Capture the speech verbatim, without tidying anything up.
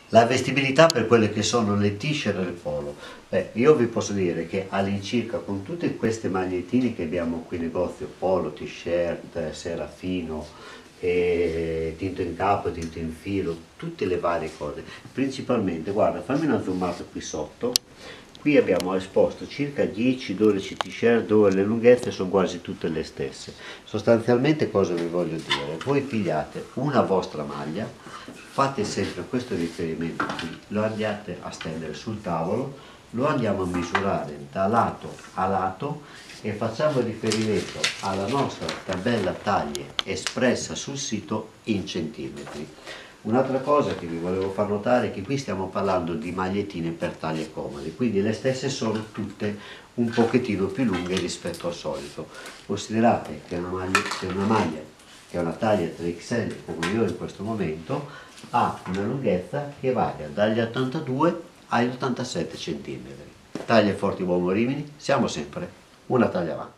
La vestibilità per quelle che sono le t-shirt e il polo. Beh, io vi posso dire che all'incirca con tutte queste magliettine che abbiamo qui in negozio, polo, t-shirt, serafino, e tinto in capo, tinto in filo, tutte le varie cose, principalmente, guarda, fammi una zoomata qui sotto. Qui abbiamo esposto circa dieci dodici t-shirt dove le lunghezze sono quasi tutte le stesse. Sostanzialmente cosa vi voglio dire? Voi pigliate una vostra maglia, fate sempre questo riferimento qui, lo andate a stendere sul tavolo, lo andiamo a misurare da lato a lato e facciamo riferimento alla nostra tabella taglie espressa sul sito in centimetri. Un'altra cosa che vi volevo far notare è che qui stiamo parlando di magliettine per taglie comode, quindi le stesse sono tutte un pochettino più lunghe rispetto al solito. Considerate che una maglia, che una maglia che è una taglia tre X L come io in questo momento ha una lunghezza che varia dagli ottantadue agli ottantasette centimetri. Taglie forti uomo Rimini, siamo sempre una taglia avanti.